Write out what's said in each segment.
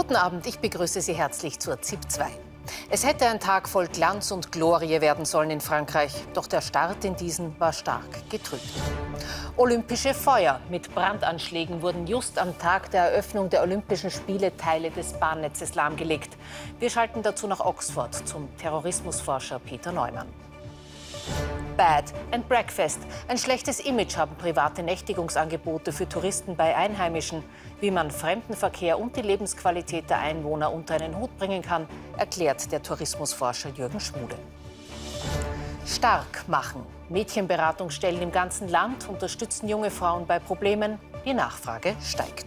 Guten Abend, ich begrüße Sie herzlich zur ZIP 2. Es hätte ein Tag voll Glanz und Glorie werden sollen in Frankreich, doch der Start in diesen war stark getrübt. Olympische Feuer mit Brandanschlägen wurden just am Tag der Eröffnung der Olympischen Spiele Teile des Bahnnetzes lahmgelegt. Wir schalten dazu nach Oxford zum Terrorismusforscher Peter Neumann. Bed and Breakfast. Ein schlechtes Image haben private Nächtigungsangebote für Touristen bei Einheimischen. Wie man Fremdenverkehr und die Lebensqualität der Einwohner unter einen Hut bringen kann, erklärt der Tourismusforscher Jürgen Schmude. Stark machen. Mädchenberatungsstellen im ganzen Land unterstützen junge Frauen bei Problemen. Die Nachfrage steigt.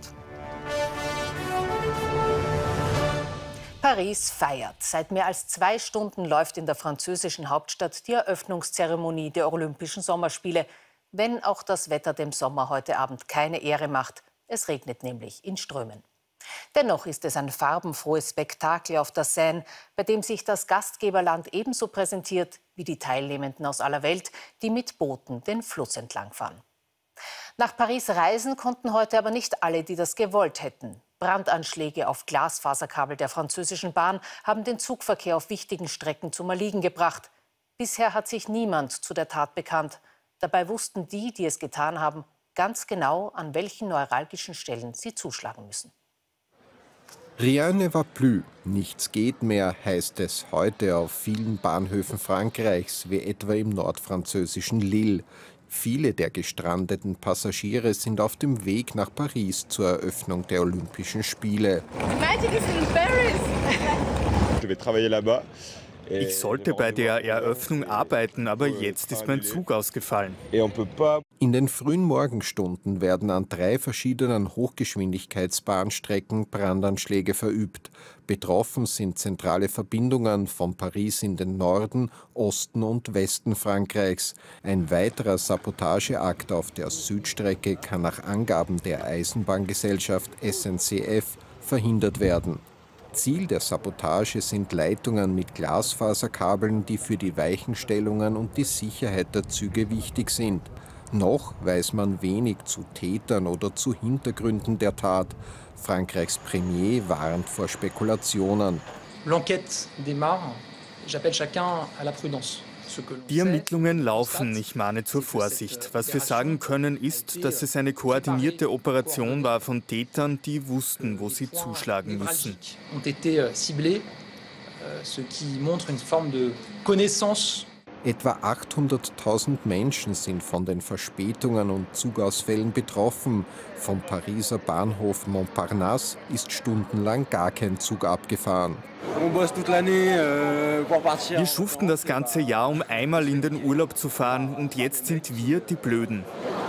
Paris feiert. Seit mehr als 2 Stunden läuft in der französischen Hauptstadt die Eröffnungszeremonie der Olympischen Sommerspiele. Wenn auch das Wetter dem Sommer heute Abend keine Ehre macht. Es regnet nämlich in Strömen. Dennoch ist es ein farbenfrohes Spektakel auf der Seine, bei dem sich das Gastgeberland ebenso präsentiert wie die Teilnehmenden aus aller Welt, die mit Booten den Fluss entlangfahren. Nach Paris reisen konnten heute aber nicht alle, die das gewollt hätten. Brandanschläge auf Glasfaserkabel der französischen Bahn haben den Zugverkehr auf wichtigen Strecken zum Erliegen gebracht. Bisher hat sich niemand zu der Tat bekannt. Dabei wussten die, die es getan haben, ganz genau, an welchen neuralgischen Stellen sie zuschlagen müssen. Rien ne va plus, nichts geht mehr, heißt es heute auf vielen Bahnhöfen Frankreichs, wie etwa im nordfranzösischen Lille. Viele der gestrandeten Passagiere sind auf dem Weg nach Paris zur Eröffnung der Olympischen Spiele. Ich sollte bei der Eröffnung arbeiten, aber jetzt ist mein Zug ausgefallen. In den frühen Morgenstunden werden an 3 verschiedenen Hochgeschwindigkeitsbahnstrecken Brandanschläge verübt. Betroffen sind zentrale Verbindungen von Paris in den Norden, Osten und Westen Frankreichs. Ein weiterer Sabotageakt auf der Südstrecke kann nach Angaben der Eisenbahngesellschaft SNCF verhindert werden. Ziel der Sabotage sind Leitungen mit Glasfaserkabeln, die für die Weichenstellungen und die Sicherheit der Züge wichtig sind. Noch weiß man wenig zu Tätern oder zu Hintergründen der Tat. Frankreichs Premier warnt vor Spekulationen. L'enquête démarre. J'appelle chacun à la prudence. Die Ermittlungen laufen, ich mahne zur Vorsicht. Was wir sagen können, ist, dass es eine koordinierte Operation war von Tätern, die wussten, wo sie zuschlagen müssen. Etwa 800.000 Menschen sind von den Verspätungen und Zugausfällen betroffen. Vom Pariser Bahnhof Montparnasse ist stundenlang gar kein Zug abgefahren. Wir schuften das ganze Jahr, um einmal in den Urlaub zu fahren, und jetzt sind wir die Blöden.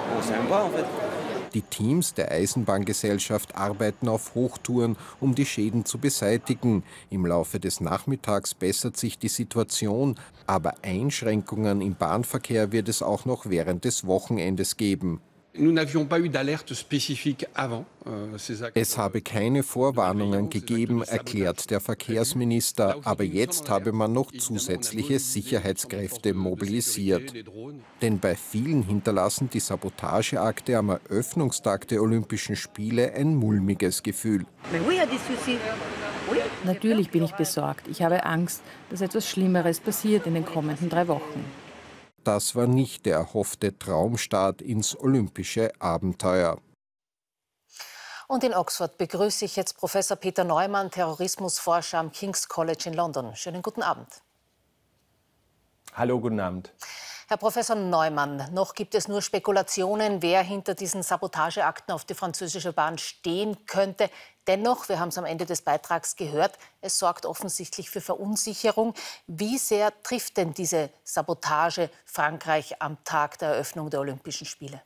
Die Teams der Eisenbahngesellschaft arbeiten auf Hochtouren, um die Schäden zu beseitigen. Im Laufe des Nachmittags bessert sich die Situation, aber Einschränkungen im Bahnverkehr wird es auch noch während des Wochenendes geben. Es habe keine Vorwarnungen gegeben, erklärt der Verkehrsminister, aber jetzt habe man noch zusätzliche Sicherheitskräfte mobilisiert. Denn bei vielen hinterlassen die Sabotageakte am Eröffnungstag der Olympischen Spiele ein mulmiges Gefühl. Natürlich bin ich besorgt. Ich habe Angst, dass etwas Schlimmeres passiert in den kommenden 3 Wochen. Das war nicht der erhoffte Traumstart ins olympische Abenteuer. Und in Oxford begrüße ich jetzt Professor Peter Neumann, Terrorismusforscher am King's College in London. Schönen guten Abend. Hallo, guten Abend. Herr Professor Neumann, noch gibt es nur Spekulationen, wer hinter diesen Sabotageakten auf die französische Bahn stehen könnte. Dennoch, wir haben es am Ende des Beitrags gehört, es sorgt offensichtlich für Verunsicherung. Wie sehr trifft denn diese Sabotage Frankreich am Tag der Eröffnung der Olympischen Spiele?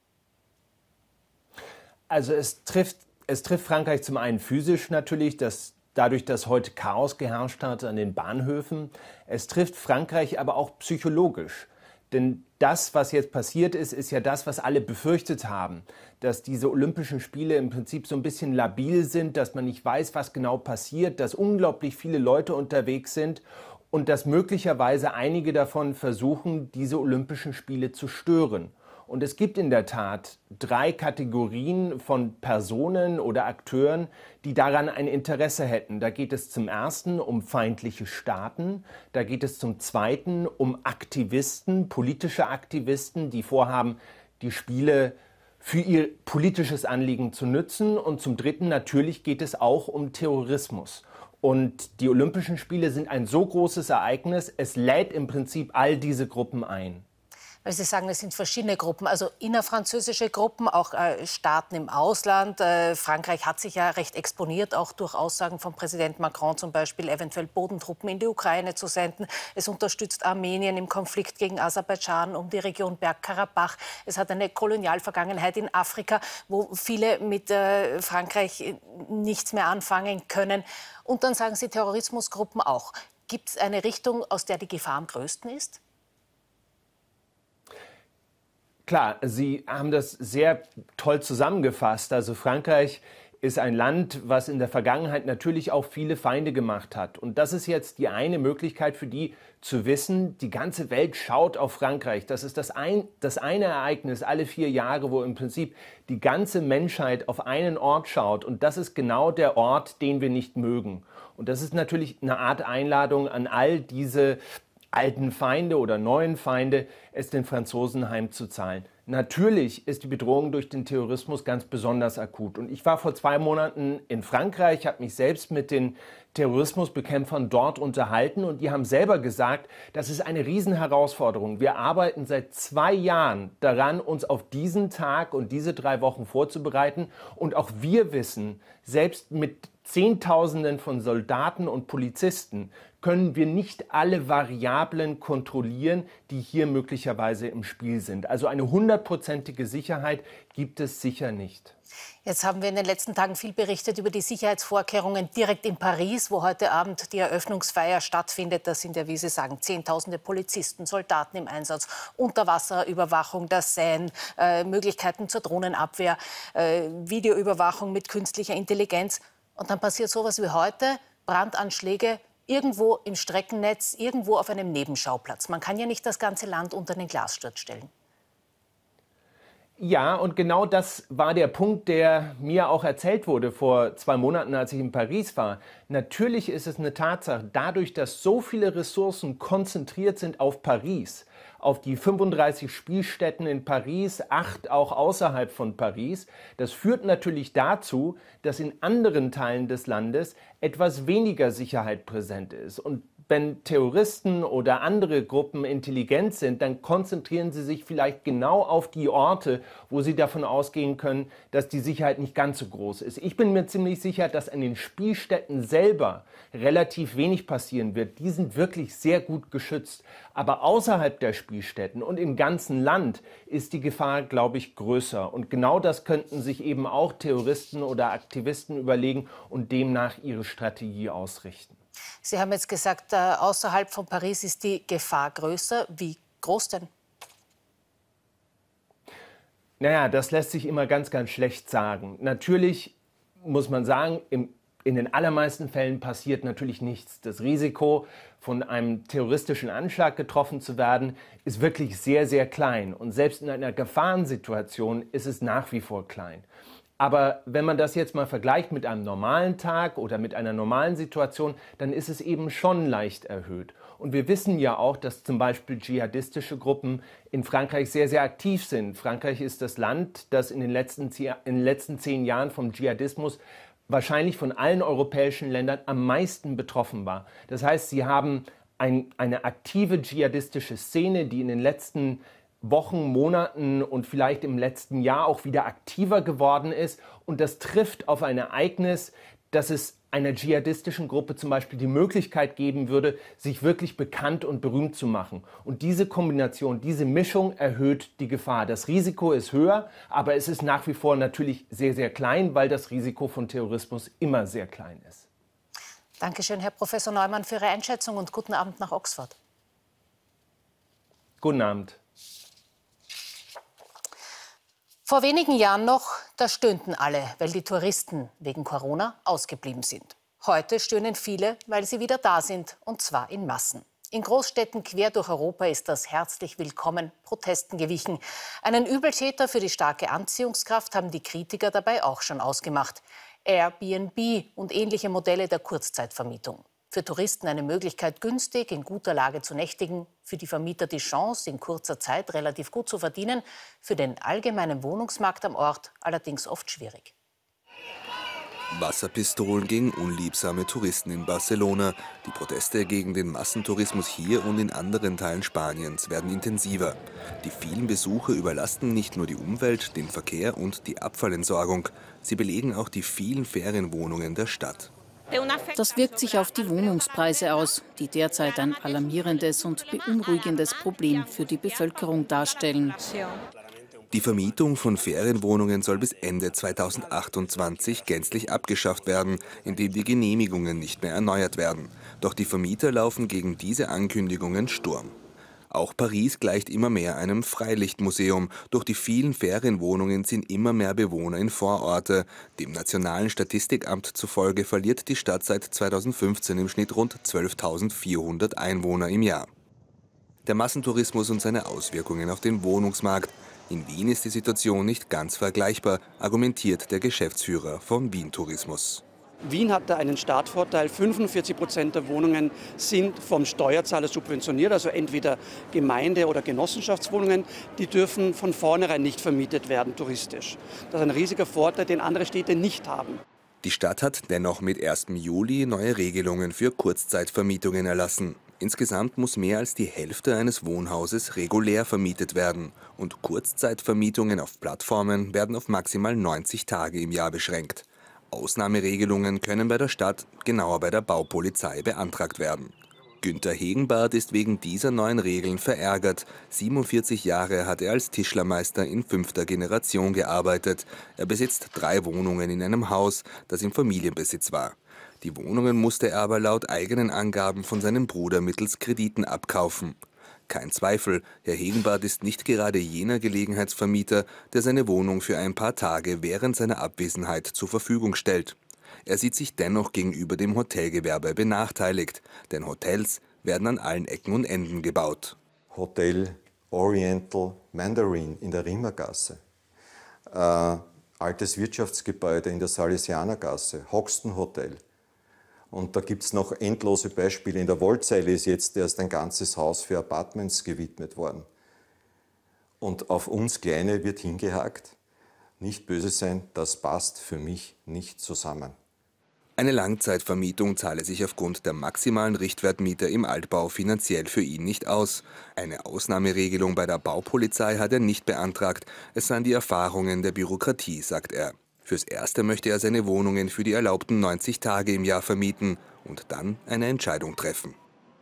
Also es trifft Frankreich zum einen physisch natürlich, dadurch, dass heute Chaos geherrscht hat an den Bahnhöfen. Es trifft Frankreich aber auch psychologisch. Denn das, was jetzt passiert ist, ist ja das, was alle befürchtet haben. Dass diese Olympischen Spiele im Prinzip so ein bisschen labil sind, dass man nicht weiß, was genau passiert, dass unglaublich viele Leute unterwegs sind und dass möglicherweise einige davon versuchen, diese Olympischen Spiele zu stören. Und es gibt in der Tat 3 Kategorien von Personen oder Akteuren, die daran ein Interesse hätten. Da geht es zum ersten um feindliche Staaten, da geht es zum zweiten um Aktivisten, politische Aktivisten, die vorhaben, die Spiele für ihr politisches Anliegen zu nutzen. Und zum dritten natürlich geht es auch um Terrorismus. Und die Olympischen Spiele sind ein so großes Ereignis, es lädt im Prinzip all diese Gruppen ein. Weil Sie sagen, es sind verschiedene Gruppen, also innerfranzösische Gruppen, auch Staaten im Ausland. Frankreich hat sich ja recht exponiert, auch durch Aussagen von Präsident Macron zum Beispiel, eventuell Bodentruppen in die Ukraine zu senden. Es unterstützt Armenien im Konflikt gegen Aserbaidschan um die Region Bergkarabach. Es hat eine Kolonialvergangenheit in Afrika, wo viele mit Frankreich nichts mehr anfangen können. Und dann sagen Sie Terrorismusgruppen auch. Gibt es eine Richtung, aus der die Gefahr am größten ist? Klar, Sie haben das sehr toll zusammengefasst. Also Frankreich ist ein Land, was in der Vergangenheit natürlich auch viele Feinde gemacht hat. Und das ist jetzt die eine Möglichkeit für die zu wissen, die ganze Welt schaut auf Frankreich. Das ist das eine Ereignis alle 4 Jahre, wo im Prinzip die ganze Menschheit auf einen Ort schaut. Und das ist genau der Ort, den wir nicht mögen. Und das ist natürlich eine Art Einladung an all diese alten Feinde oder neuen Feinde, es den Franzosen heimzuzahlen. Natürlich ist die Bedrohung durch den Terrorismus ganz besonders akut. Und ich war vor 2 Monaten in Frankreich, habe mich selbst mit den Terrorismusbekämpfern dort unterhalten und die haben selber gesagt, das ist eine Riesenherausforderung. Wir arbeiten seit 2 Jahren daran, uns auf diesen Tag und diese 3 Wochen vorzubereiten. Und auch wir wissen, selbst mit Zehntausenden von Soldaten und Polizisten können wir nicht alle Variablen kontrollieren, die hier möglicherweise im Spiel sind. Also eine 100%ige Sicherheit gibt es sicher nicht. Jetzt haben wir in den letzten Tagen viel berichtet über die Sicherheitsvorkehrungen direkt in Paris, wo heute Abend die Eröffnungsfeier stattfindet. Da sind ja, wie Sie sagen, Zehntausende Polizisten, Soldaten im Einsatz, Unterwasserüberwachung der Seine, Möglichkeiten zur Drohnenabwehr, Videoüberwachung mit künstlicher Intelligenz. Und dann passiert sowas wie heute, Brandanschläge irgendwo im Streckennetz, irgendwo auf einem Nebenschauplatz. Man kann ja nicht das ganze Land unter den Glassturz stellen. Ja, und genau das war der Punkt, der mir auch erzählt wurde vor 2 Monaten, als ich in Paris war. Natürlich ist es eine Tatsache, dadurch, dass so viele Ressourcen konzentriert sind auf Paris, auf die 35 Spielstätten in Paris, 8 auch außerhalb von Paris. Das führt natürlich dazu, dass in anderen Teilen des Landes etwas weniger Sicherheit präsent ist. Und wenn Terroristen oder andere Gruppen intelligent sind, dann konzentrieren sie sich vielleicht genau auf die Orte, wo sie davon ausgehen können, dass die Sicherheit nicht ganz so groß ist. Ich bin mir ziemlich sicher, dass an den Spielstätten selber relativ wenig passieren wird. Die sind wirklich sehr gut geschützt. Aber außerhalb der Spielstätten und im ganzen Land ist die Gefahr, glaube ich, größer. Und genau das könnten sich eben auch Terroristen oder Aktivisten überlegen und demnach ihre Strategie ausrichten. Sie haben jetzt gesagt, außerhalb von Paris ist die Gefahr größer. Wie groß denn? Naja, das lässt sich immer ganz, ganz schlecht sagen. Natürlich muss man sagen, in den allermeisten Fällen passiert natürlich nichts. Das Risiko, von einem terroristischen Anschlag getroffen zu werden, ist wirklich sehr, sehr klein. Und selbst in einer Gefahrensituation ist es nach wie vor klein. Aber wenn man das jetzt mal vergleicht mit einem normalen Tag oder mit einer normalen Situation, dann ist es eben schon leicht erhöht. Und wir wissen ja auch, dass zum Beispiel dschihadistische Gruppen in Frankreich sehr, sehr aktiv sind. Frankreich ist das Land, das in den letzten 10 Jahren vom Dschihadismus wahrscheinlich von allen europäischen Ländern am meisten betroffen war. Das heißt, sie haben eine aktive dschihadistische Szene, die in den letzten Wochen, Monaten und vielleicht im letzten Jahr auch wieder aktiver geworden ist. Und das trifft auf ein Ereignis, dass es einer dschihadistischen Gruppe zum Beispiel die Möglichkeit geben würde, sich wirklich bekannt und berühmt zu machen. Und diese Kombination, diese Mischung erhöht die Gefahr. Das Risiko ist höher, aber es ist nach wie vor natürlich sehr, sehr klein, weil das Risiko von Terrorismus immer sehr klein ist. Dankeschön, Herr Professor Neumann, für Ihre Einschätzung und guten Abend nach Oxford. Guten Abend. Vor wenigen Jahren noch, da stöhnten alle, weil die Touristen wegen Corona ausgeblieben sind. Heute stöhnen viele, weil sie wieder da sind, und zwar in Massen. In Großstädten quer durch Europa ist das herzlich willkommen Protesten gewichen. Einen Übeltäter für die starke Anziehungskraft haben die Kritiker dabei auch schon ausgemacht. Airbnb und ähnliche Modelle der Kurzzeitvermietung. Für Touristen eine Möglichkeit, günstig in guter Lage zu nächtigen. Für die Vermieter die Chance, in kurzer Zeit relativ gut zu verdienen. Für den allgemeinen Wohnungsmarkt am Ort allerdings oft schwierig. Wasserpistolen gegen unliebsame Touristen in Barcelona. Die Proteste gegen den Massentourismus hier und in anderen Teilen Spaniens werden intensiver. Die vielen Besucher überlasten nicht nur die Umwelt, den Verkehr und die Abfallentsorgung. Sie belegen auch die vielen Ferienwohnungen der Stadt. Das wirkt sich auf die Wohnungspreise aus, die derzeit ein alarmierendes und beunruhigendes Problem für die Bevölkerung darstellen. Die Vermietung von Ferienwohnungen soll bis Ende 2028 gänzlich abgeschafft werden, indem die Genehmigungen nicht mehr erneuert werden. Doch die Vermieter laufen gegen diese Ankündigungen Sturm. Auch Paris gleicht immer mehr einem Freilichtmuseum. Durch die vielen Ferienwohnungen ziehen immer mehr Bewohner in Vororte. Dem Nationalen Statistikamt zufolge verliert die Stadt seit 2015 im Schnitt rund 12.400 Einwohner im Jahr. Der Massentourismus und seine Auswirkungen auf den Wohnungsmarkt. In Wien ist die Situation nicht ganz vergleichbar, argumentiert der Geschäftsführer von Wien Tourismus. Wien hat da einen Startvorteil. 45% der Wohnungen sind vom Steuerzahler subventioniert, also entweder Gemeinde- oder Genossenschaftswohnungen. Die dürfen von vornherein nicht vermietet werden touristisch. Das ist ein riesiger Vorteil, den andere Städte nicht haben. Die Stadt hat dennoch mit 1. Juli neue Regelungen für Kurzzeitvermietungen erlassen. Insgesamt muss mehr als die Hälfte eines Wohnhauses regulär vermietet werden. Und Kurzzeitvermietungen auf Plattformen werden auf maximal 90 Tage im Jahr beschränkt. Ausnahmeregelungen können bei der Stadt, genauer bei der Baupolizei, beantragt werden. Günther Hegenbarth ist wegen dieser neuen Regeln verärgert. 47 Jahre hat er als Tischlermeister in 5. Generation gearbeitet. Er besitzt 3 Wohnungen in einem Haus, das im Familienbesitz war. Die Wohnungen musste er aber laut eigenen Angaben von seinem Bruder mittels Krediten abkaufen. Kein Zweifel, Herr Hegenbarth ist nicht gerade jener Gelegenheitsvermieter, der seine Wohnung für ein paar Tage während seiner Abwesenheit zur Verfügung stellt. Er sieht sich dennoch gegenüber dem Hotelgewerbe benachteiligt, denn Hotels werden an allen Ecken und Enden gebaut. Hotel Oriental Mandarin in der Rimmergasse, altes Wirtschaftsgebäude in der Salesianergasse, Hoxton Hotel. Und da gibt es noch endlose Beispiele. In der Wollzeile ist jetzt erst ein ganzes Haus für Apartments gewidmet worden. Und auf uns Kleine wird hingehakt. Nicht böse sein, das passt für mich nicht zusammen. Eine Langzeitvermietung zahle sich aufgrund der maximalen Richtwertmiete im Altbau finanziell für ihn nicht aus. Eine Ausnahmeregelung bei der Baupolizei hat er nicht beantragt. Es seien die Erfahrungen der Bürokratie, sagt er. Fürs Erste möchte er seine Wohnungen für die erlaubten 90 Tage im Jahr vermieten und dann eine Entscheidung treffen.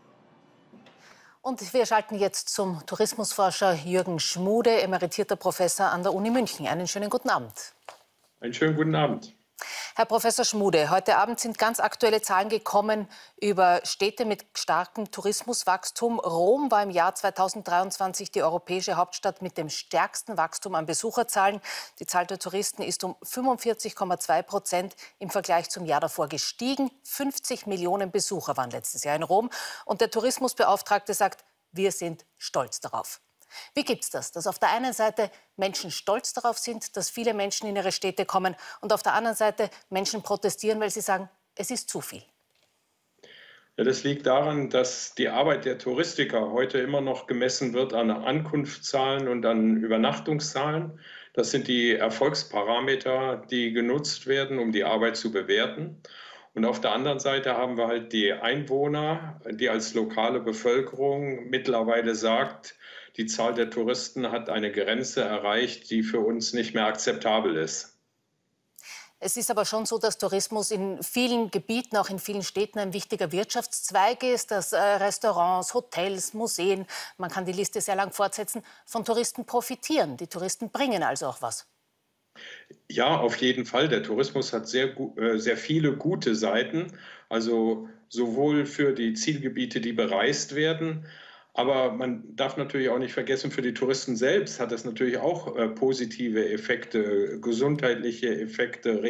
Und wir schalten jetzt zum Tourismusforscher Jürgen Schmude, emeritierter Professor an der Uni München. Einen schönen guten Abend. Einen schönen guten Abend. Herr Professor Schmude, heute Abend sind ganz aktuelle Zahlen gekommen über Städte mit starkem Tourismuswachstum. Rom war im Jahr 2023 die europäische Hauptstadt mit dem stärksten Wachstum an Besucherzahlen. Die Zahl der Touristen ist um 45,2% im Vergleich zum Jahr davor gestiegen. 50 Millionen Besucher waren letztes Jahr in Rom. Und der Tourismusbeauftragte sagt, wir sind stolz darauf. Wie gibt es das, dass auf der einen Seite Menschen stolz darauf sind, dass viele Menschen in ihre Städte kommen und auf der anderen Seite Menschen protestieren, weil sie sagen, es ist zu viel? Ja, das liegt daran, dass die Arbeit der Touristiker heute immer noch gemessen wird an Ankunftszahlen und an Übernachtungszahlen. Das sind die Erfolgsparameter, die genutzt werden, um die Arbeit zu bewerten. Und auf der anderen Seite haben wir halt die Einwohner, die als lokale Bevölkerung mittlerweile sagt, die Zahl der Touristen hat eine Grenze erreicht, die für uns nicht mehr akzeptabel ist. Es ist aber schon so, dass Tourismus in vielen Gebieten, auch in vielen Städten, ein wichtiger Wirtschaftszweig ist, dass Restaurants, Hotels, Museen, man kann die Liste sehr lang fortsetzen, von Touristen profitieren. Die Touristen bringen also auch was. Ja, auf jeden Fall. Der Tourismus hat sehr viele gute Seiten, also sowohl für die Zielgebiete, die bereist werden, aber man darf natürlich auch nicht vergessen, für die Touristen selbst hat das natürlich auch positive Effekte, gesundheitliche Effekte,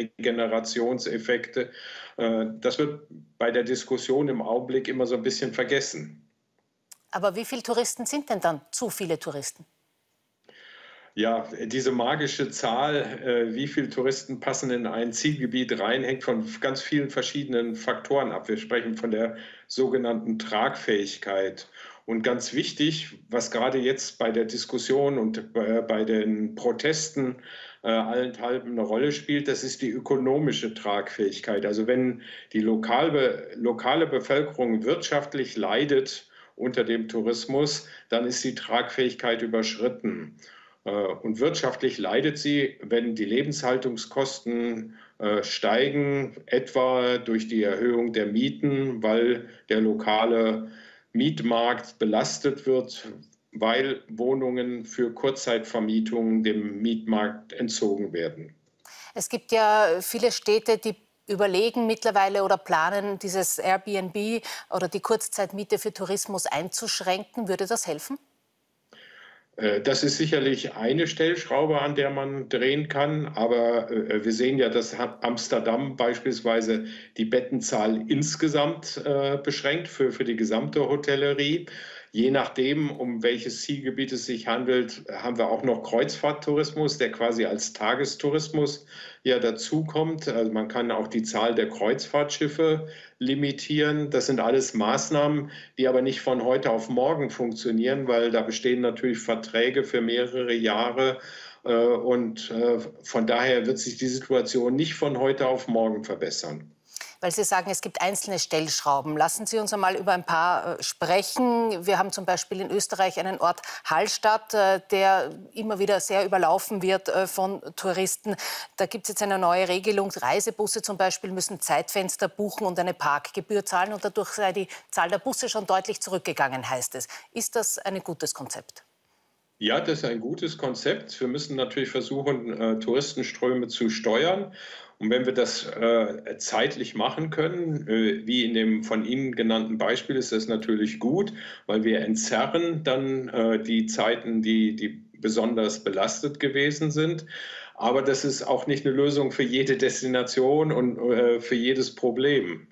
Regenerationseffekte. Das wird bei der Diskussion im Augenblick immer so ein bisschen vergessen. Aber wie viele Touristen sind denn dann zu viele Touristen? Ja, diese magische Zahl, wie viele Touristen passen in ein Zielgebiet rein, hängt von ganz vielen verschiedenen Faktoren ab. Wir sprechen von der sogenannten Tragfähigkeit. Und ganz wichtig, was gerade jetzt bei der Diskussion und bei den Protesten allenthalben eine Rolle spielt, das ist die ökonomische Tragfähigkeit. Also wenn die lokale Bevölkerung wirtschaftlich leidet unter dem Tourismus, dann ist die Tragfähigkeit überschritten. Und wirtschaftlich leidet sie, wenn die Lebenshaltungskosten steigen, etwa durch die Erhöhung der Mieten, weil der lokale Mietmarkt belastet wird, weil Wohnungen für Kurzzeitvermietungen dem Mietmarkt entzogen werden. Es gibt ja viele Städte, die überlegen mittlerweile oder planen, dieses Airbnb oder die Kurzzeitmiete für Tourismus einzuschränken. Würde das helfen? Das ist sicherlich eine Stellschraube, an der man drehen kann. Aber wir sehen ja, dass Amsterdam beispielsweise die Bettenzahl insgesamt beschränkt für die gesamte Hotellerie. Je nachdem, um welches Zielgebiet es sich handelt, haben wir auch noch Kreuzfahrttourismus, der quasi als Tagestourismus ja dazukommt. Also man kann auch die Zahl der Kreuzfahrtschiffe limitieren. Das sind alles Maßnahmen, die aber nicht von heute auf morgen funktionieren, weil da bestehen natürlich Verträge für mehrere Jahre. Und von daher wird sich die Situation nicht von heute auf morgen verbessern. Weil Sie sagen, es gibt einzelne Stellschrauben. Lassen Sie uns einmal über ein paar sprechen. Wir haben zum Beispiel in Österreich einen Ort Hallstatt, der immer wieder sehr überlaufen wird von Touristen. Da gibt es jetzt eine neue Regelung. Reisebusse zum Beispiel müssen Zeitfenster buchen und eine Parkgebühr zahlen. Und dadurch sei die Zahl der Busse schon deutlich zurückgegangen, heißt es. Ist das ein gutes Konzept? Ja, das ist ein gutes Konzept. Wir müssen natürlich versuchen, Touristenströme zu steuern. Und wenn wir das zeitlich machen können, wie in dem von Ihnen genannten Beispiel, ist das natürlich gut, weil wir entzerren dann die Zeiten, die besonders belastet gewesen sind. Aber das ist auch nicht eine Lösung für jede Destination und für jedes Problem.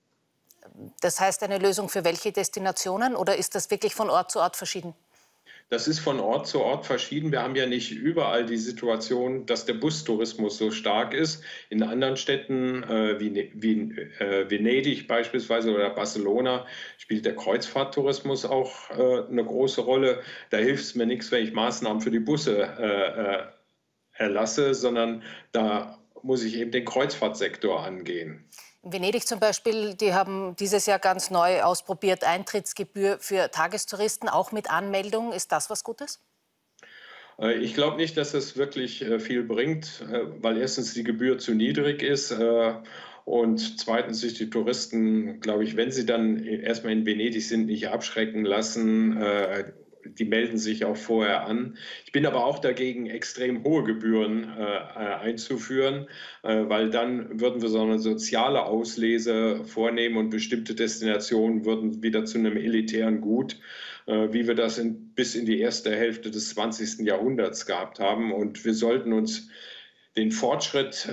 Das heißt, eine Lösung für welche Destinationen? Oder ist das wirklich von Ort zu Ort verschieden? Das ist von Ort zu Ort verschieden. Wir haben ja nicht überall die Situation, dass der Bustourismus so stark ist. In anderen Städten wie Venedig beispielsweise oder Barcelona spielt der Kreuzfahrttourismus auch eine große Rolle. Da hilft es mir nichts, wenn ich Maßnahmen für die Busse erlasse, sondern da muss ich eben den Kreuzfahrtsektor angehen. In Venedig zum Beispiel, die haben dieses Jahr ganz neu ausprobiert, Eintrittsgebühr für Tagestouristen, auch mit Anmeldung. Ist das was Gutes? Ich glaube nicht, dass es wirklich viel bringt, weil erstens die Gebühr zu niedrig ist und zweitens sich die Touristen, glaube ich, wenn sie dann erstmal in Venedig sind, nicht abschrecken lassen. Die melden sich auch vorher an. Ich bin aber auch dagegen, extrem hohe Gebühren einzuführen, weil dann würden wir so eine soziale Auslese vornehmen und bestimmte Destinationen würden wieder zu einem elitären Gut, wie wir das bis in die erste Hälfte des 20. Jahrhunderts gehabt haben. Und wir sollten uns den Fortschritt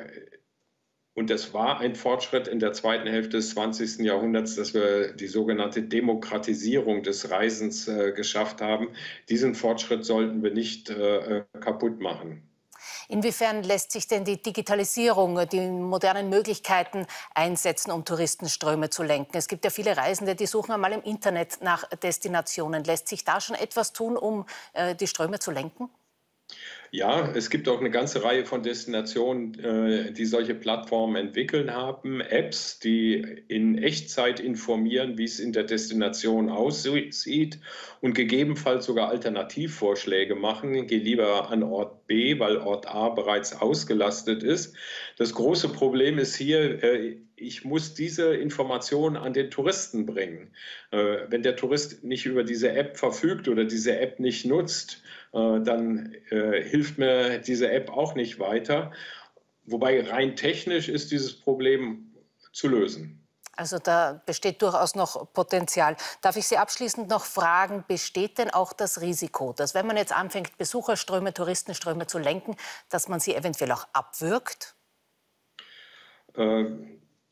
und es war ein Fortschritt in der zweiten Hälfte des 20. Jahrhunderts, dass wir die sogenannte Demokratisierung des Reisens geschafft haben. Diesen Fortschritt sollten wir nicht kaputt machen. Inwiefern lässt sich denn die Digitalisierung, die modernen Möglichkeiten einsetzen, um Touristenströme zu lenken? Es gibt ja viele Reisende, die suchen einmal im Internet nach Destinationen. Lässt sich da schon etwas tun, um die Ströme zu lenken? Ja, es gibt auch eine ganze Reihe von Destinationen, die solche Plattformen entwickeln haben. Apps, die in Echtzeit informieren, wie es in der Destination aussieht und gegebenenfalls sogar Alternativvorschläge machen. Geh lieber an Ort B, weil Ort A bereits ausgelastet ist. Das große Problem ist hier, ich muss diese Informationen an den Touristen bringen. Wenn der Tourist nicht über diese App verfügt oder diese App nicht nutzt, dann hilft mir diese App auch nicht weiter. Wobei rein technisch ist dieses Problem zu lösen. Also da besteht durchaus noch Potenzial. Darf ich Sie abschließend noch fragen, besteht denn auch das Risiko, dass wenn man jetzt anfängt, Besucherströme, Touristenströme zu lenken, dass man sie eventuell auch abwürgt?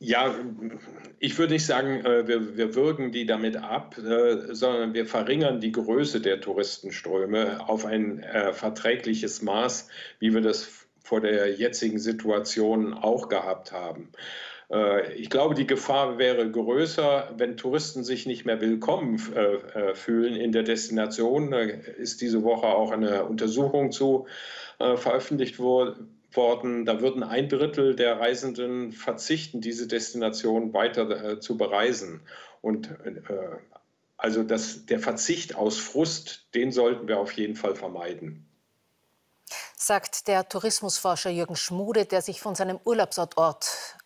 Ja, ich würde nicht sagen, wir würgen die damit ab, sondern wir verringern die Größe der Touristenströme auf ein verträgliches Maß, wie wir das vor der jetzigen Situation auch gehabt haben. Ich glaube, die Gefahr wäre größer, wenn Touristen sich nicht mehr willkommen fühlen in der Destination. Da ist diese Woche auch eine Untersuchung zu veröffentlicht worden. Da würden 1/3 der Reisenden verzichten, diese Destination weiter zu bereisen. Und also der Verzicht aus Frust, den sollten wir auf jeden Fall vermeiden. Sagt der Tourismusforscher Jürgen Schmude, der sich von seinem Urlaubsort aus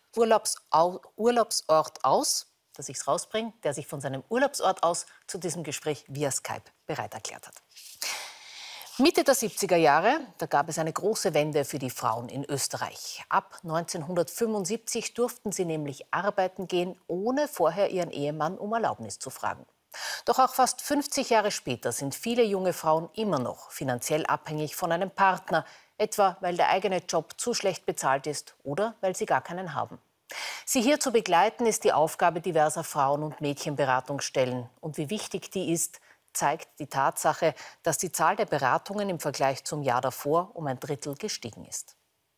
zu diesem Gespräch via Skype bereit erklärt hat. Mitte der 70er Jahre, da gab es eine große Wende für die Frauen in Österreich. Ab 1975 durften sie nämlich arbeiten gehen, ohne vorher ihren Ehemann um Erlaubnis zu fragen. Doch auch fast 50 Jahre später sind viele junge Frauen immer noch finanziell abhängig von einem Partner, etwa weil der eigene Job zu schlecht bezahlt ist oder weil sie gar keinen haben. Sie hier zu begleiten, ist die Aufgabe diverser Frauen- und Mädchenberatungsstellen. Und wie wichtig die ist, zeigt die Tatsache, dass die Zahl der Beratungen im Vergleich zum Jahr davor um 1/3 gestiegen ist.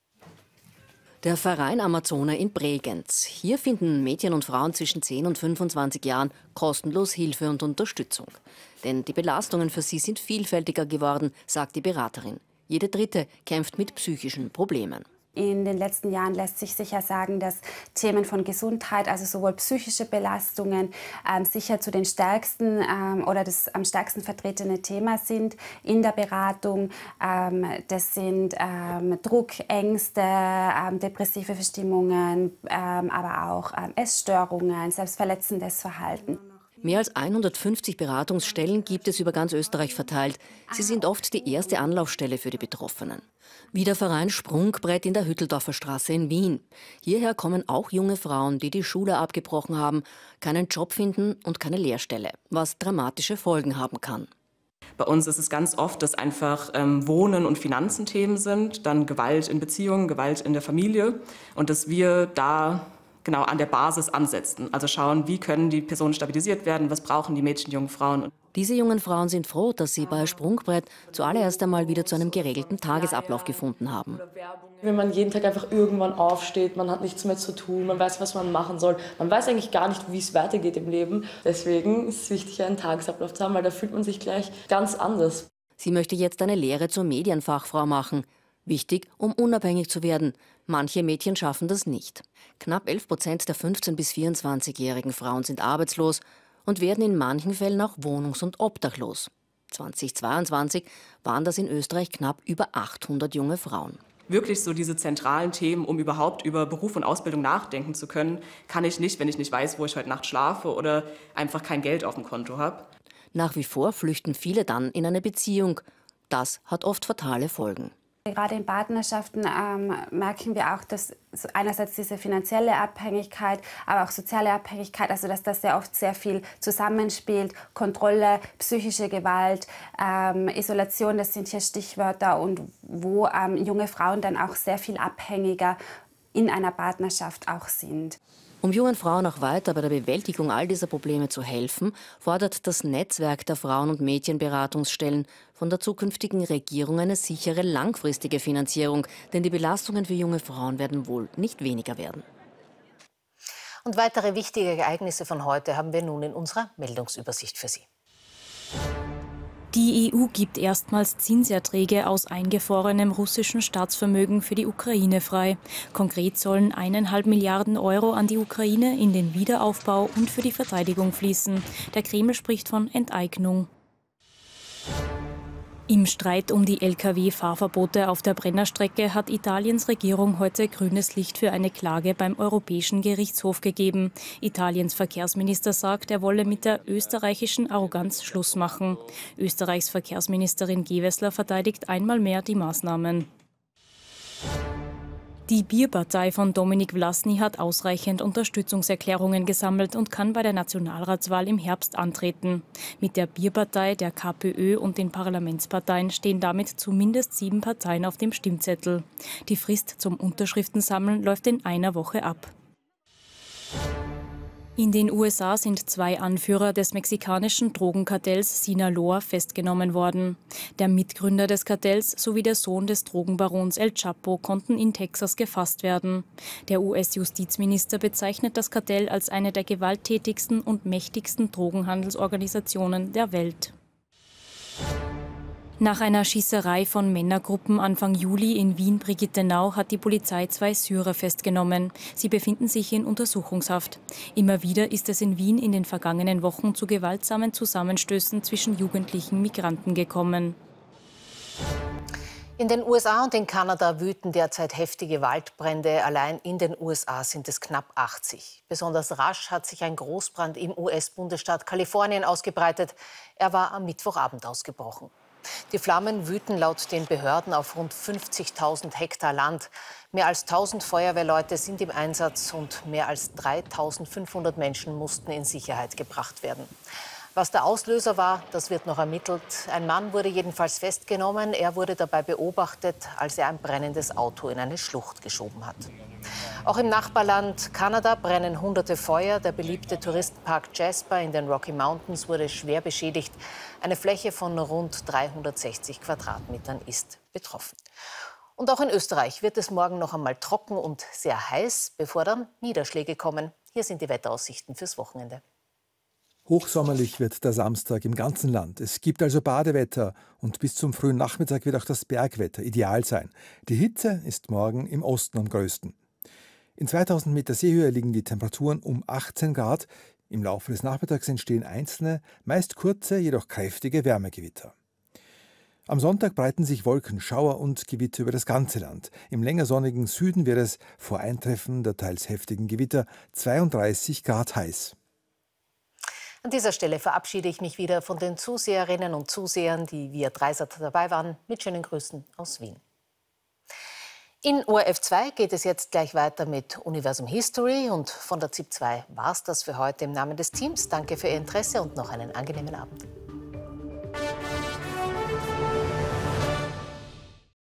Der Verein Amazone in Bregenz. Hier finden Mädchen und Frauen zwischen 10 und 25 Jahren kostenlos Hilfe und Unterstützung. Denn die Belastungen für sie sind vielfältiger geworden, sagt die Beraterin. Jede Dritte kämpft mit psychischen Problemen. In den letzten Jahren lässt sich sicher sagen, dass Themen von Gesundheit, also sowohl psychische Belastungen, sicher zu den stärksten oder das am stärksten vertretene Thema sind in der Beratung. Das sind Druck, Ängste, depressive Verstimmungen, aber auch Essstörungen, selbstverletzendes Verhalten. Mehr als 150 Beratungsstellen gibt es über ganz Österreich verteilt. Sie sind oft die erste Anlaufstelle für die Betroffenen. Wie der Verein Sprungbrett in der Hütteldorfer Straße in Wien. Hierher kommen auch junge Frauen, die die Schule abgebrochen haben, keinen Job finden und keine Lehrstelle, was dramatische Folgen haben kann. Bei uns ist es ganz oft, dass einfach Wohnen und Finanzen Themen sind, dann Gewalt in Beziehungen, Gewalt in der Familie und dass wir da genau an der Basis ansetzen. Also schauen, wie können die Personen stabilisiert werden, was brauchen die Mädchen, jungen Frauen. Diese jungen Frauen sind froh, dass sie bei Sprungbrett zuallererst einmal wieder zu einem geregelten Tagesablauf gefunden haben. Wenn man jeden Tag einfach irgendwann aufsteht, man hat nichts mehr zu tun, man weiß, was man machen soll. Man weiß eigentlich gar nicht, wie es weitergeht im Leben. Deswegen ist es wichtig, einen Tagesablauf zu haben, weil da fühlt man sich gleich ganz anders. Sie möchte jetzt eine Lehre zur Medienfachfrau machen. Wichtig, um unabhängig zu werden. Manche Mädchen schaffen das nicht. Knapp 11% der 15- bis 24-jährigen Frauen sind arbeitslos und werden in manchen Fällen auch wohnungs- und obdachlos. 2022 waren das in Österreich knapp über 800 junge Frauen. Wirklich so diese zentralen Themen, um überhaupt über Beruf und Ausbildung nachdenken zu können, kann ich nicht, wenn ich nicht weiß, wo ich heute Nacht schlafe oder einfach kein Geld auf dem Konto habe. Nach wie vor flüchten viele dann in eine Beziehung. Das hat oft fatale Folgen. Gerade in Partnerschaften merken wir auch, dass einerseits diese finanzielle Abhängigkeit, aber auch soziale Abhängigkeit, also dass das sehr oft sehr viel zusammenspielt. Kontrolle, psychische Gewalt, Isolation, das sind hier Stichwörter und wo junge Frauen dann auch sehr viel abhängiger in einer Partnerschaft auch sind. Um jungen Frauen auch weiter bei der Bewältigung all dieser Probleme zu helfen, fordert das Netzwerk der Frauen- und Mädchenberatungsstellen von der zukünftigen Regierung eine sichere, langfristige Finanzierung. Denn die Belastungen für junge Frauen werden wohl nicht weniger werden. Und weitere wichtige Ereignisse von heute haben wir nun in unserer Meldungsübersicht für Sie. Die EU gibt erstmals Zinserträge aus eingefrorenem russischen Staatsvermögen für die Ukraine frei. Konkret sollen 1,5 Milliarden Euro an die Ukraine in den Wiederaufbau und für die Verteidigung fließen. Der Kreml spricht von Enteignung. Im Streit um die Lkw-Fahrverbote auf der Brennerstrecke hat Italiens Regierung heute grünes Licht für eine Klage beim Europäischen Gerichtshof gegeben. Italiens Verkehrsminister sagt, er wolle mit der österreichischen Arroganz Schluss machen. Österreichs Verkehrsministerin Gewessler verteidigt einmal mehr die Maßnahmen. Die Bierpartei von Dominik Vlasny hat ausreichend Unterstützungserklärungen gesammelt und kann bei der Nationalratswahl im Herbst antreten. Mit der Bierpartei, der KPÖ und den Parlamentsparteien stehen damit zumindest 7 Parteien auf dem Stimmzettel. Die Frist zum Unterschriftensammeln läuft in einer Woche ab. In den USA sind 2 Anführer des mexikanischen Drogenkartells Sinaloa festgenommen worden. Der Mitgründer des Kartells sowie der Sohn des Drogenbarons El Chapo konnten in Texas gefasst werden. Der US-Justizminister bezeichnet das Kartell als eine der gewalttätigsten und mächtigsten Drogenhandelsorganisationen der Welt. Nach einer Schießerei von Männergruppen Anfang Juli in Wien-Brigittenau hat die Polizei 2 Syrer festgenommen. Sie befinden sich in Untersuchungshaft. Immer wieder ist es in Wien in den vergangenen Wochen zu gewaltsamen Zusammenstößen zwischen jugendlichen Migranten gekommen. In den USA und in Kanada wüten derzeit heftige Waldbrände. Allein in den USA sind es knapp 80. Besonders rasch hat sich ein Großbrand im US-Bundesstaat Kalifornien ausgebreitet. Er war am Mittwochabend ausgebrochen. Die Flammen wüten laut den Behörden auf rund 50.000 Hektar Land. Mehr als 1.000 Feuerwehrleute sind im Einsatz und mehr als 3.500 Menschen mussten in Sicherheit gebracht werden. Was der Auslöser war, das wird noch ermittelt. Ein Mann wurde jedenfalls festgenommen. Er wurde dabei beobachtet, als er ein brennendes Auto in eine Schlucht geschoben hat. Auch im Nachbarland Kanada brennen hunderte Feuer. Der beliebte Touristenpark Jasper in den Rocky Mountains wurde schwer beschädigt. Eine Fläche von rund 360 Quadratmetern ist betroffen. Und auch in Österreich wird es morgen noch einmal trocken und sehr heiß, bevor dann Niederschläge kommen. Hier sind die Wetteraussichten fürs Wochenende. Hochsommerlich wird der Samstag im ganzen Land. Es gibt also Badewetter und bis zum frühen Nachmittag wird auch das Bergwetter ideal sein. Die Hitze ist morgen im Osten am größten. In 2000 Meter Seehöhe liegen die Temperaturen um 18 Grad. Im Laufe des Nachmittags entstehen einzelne, meist kurze, jedoch kräftige Wärmegewitter. Am Sonntag breiten sich Wolken, Schauer und Gewitter über das ganze Land. Im länger sonnigen Süden wird es vor Eintreffen der teils heftigen Gewitter 32 Grad heiß. An dieser Stelle verabschiede ich mich wieder von den Zuseherinnen und Zusehern, die via Dreisat dabei waren, mit schönen Grüßen aus Wien. In ORF 2 geht es jetzt gleich weiter mit Universum History und von der ZIP 2 war es das für heute im Namen des Teams. Danke für Ihr Interesse und noch einen angenehmen Abend.